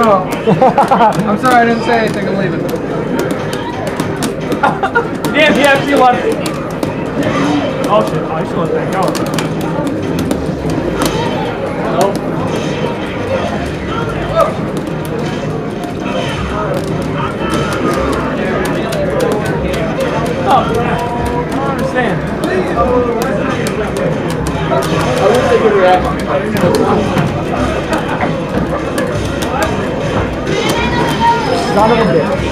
Oh. I'm sorry, I didn't say anything. I'm leaving. Damn, he actually left. Oh shit, oh, I should let that go. Nope. Oh, I don't understand. I wish they could react. Son of a bitch.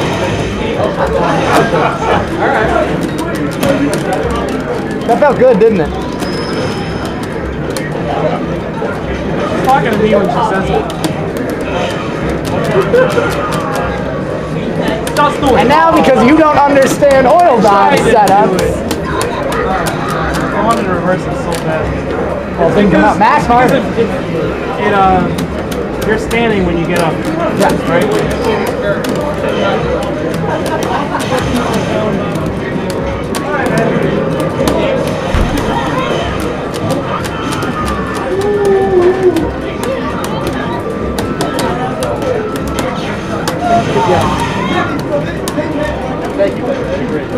Alright. That felt good, didn't it? She's talking to me when she says it. Just do it. And now, because you don't understand oil dive setups. I wanted to reverse it so bad. Well, think about max hard. You're standing when you get up. Yeah. Right? Thank you. That'd be great.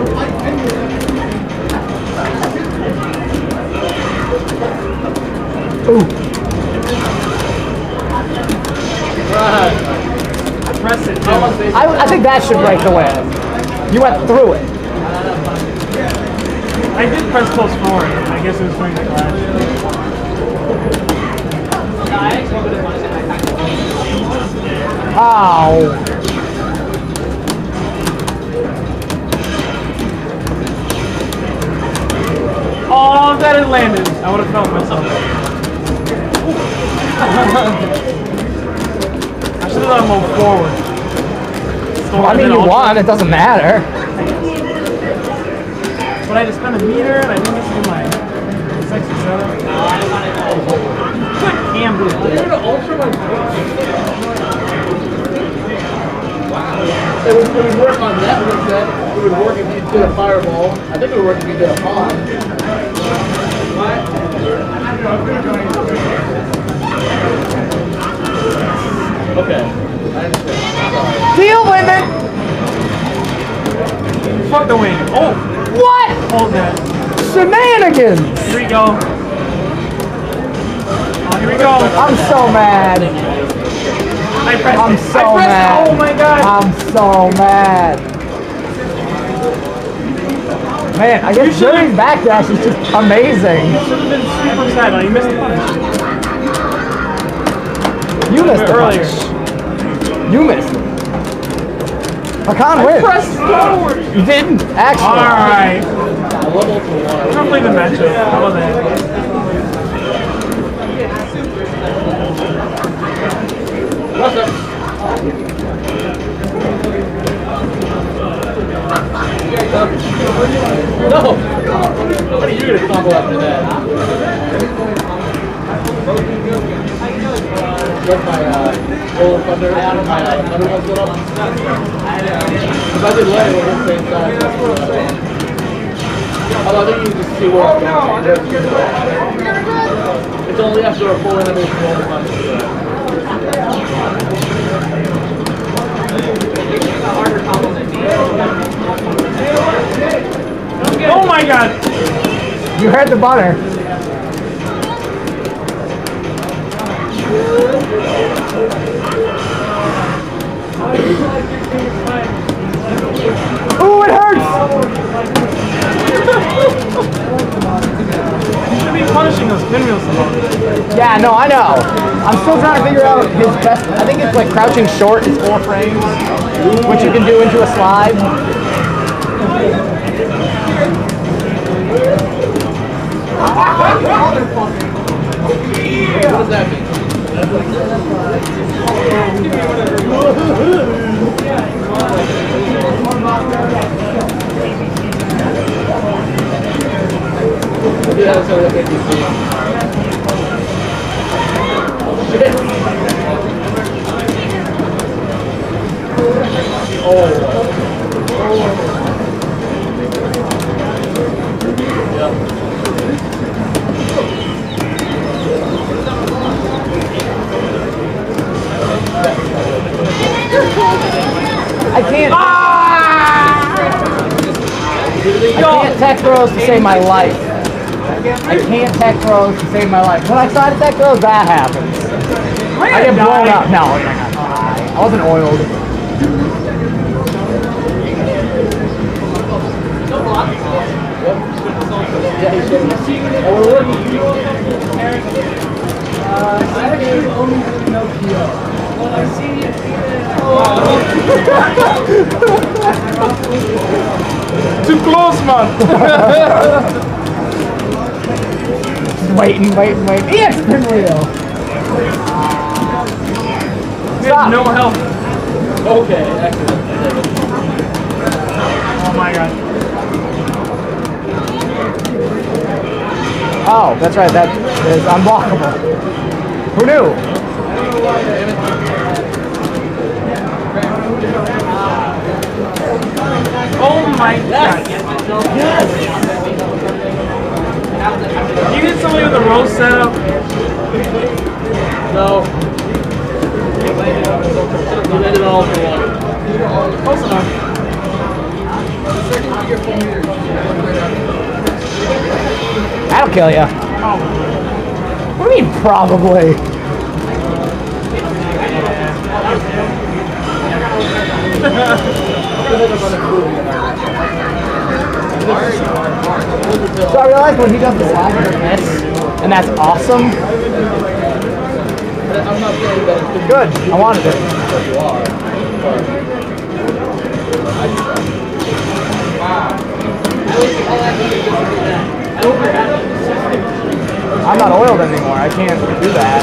Ooh. Press it. I think that should break the wave. You went through it. I did press close forward. I guess it was during the clash. Ow. Oh, if that had landed, I would have felt myself. I should have done move forward. Well, I mean, you won. It doesn't matter. But I had to spend a meter, and I didn't get to do my sexy setup. Good cam dude. It would work on that one set. It would work if you did a fireball. I think it would work if you did a pond. Okay. I understand. Deal with it. Fuck the wing. Oh! What? Hold that. Shenanigans. Here we go. Oh, here we go. I'm so mad. I'm so mad. Oh my god. I'm so mad. Man, I guess Jerry's backdash is just amazing. You should have been super sad. Oh, you missed the punish. You missed it earlier. You missed it. Hakan wins. Press forward. You didn't, actually. Alright. I'm gonna play the matchup. How about that? What's up? No! What are you going to combo after that? What's my Golden Thunder? My Thunder one split up? If I did let it on the same side. Although I think you can just see where it's going. It's only after a full animation Golden Thunder. Oh my god! You heard the butter. Ooh, it hurts! You should be punishing those pinwheels so long. Yeah, no, I know. I'm still trying to figure out his best. I think it's like crouching short is 4 frames, which you can do into a slide. What does that mean? Yeah, that's what I think you see. Yeah. I can't. I can't tech throws to save my life. I can't tech throws to save my life. When I try to tech throws, that happens. I get blown up. No, I wasn't oiled. Too close, man. Waiting. It's been real. Stop. No help. Okay, excellent. Oh my god. Oh, that's right. That is unblockable. Who knew? Oh my god. You hit somebody with a roast setup? No. You made it all for one. Close enough. That'll kill you. Oh. What do you mean, probably? So I realized when he does the slide, he does this, and that's awesome. I'm not saying that it's Good. I wanted it. you are. I'm not oiled anymore. I can't do that.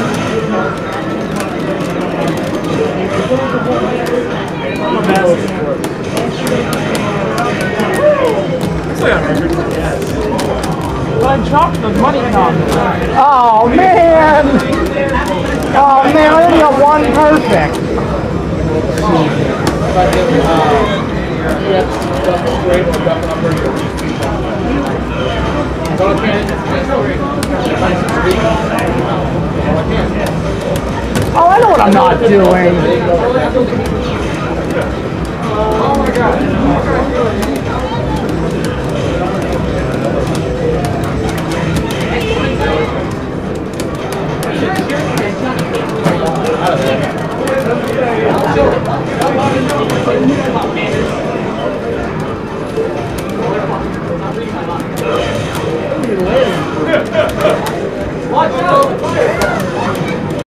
I'm a best. But I chopped the money con. Oh man! Oh man! I only got one perfect. Oh, I know what I'm not doing. Oh my god.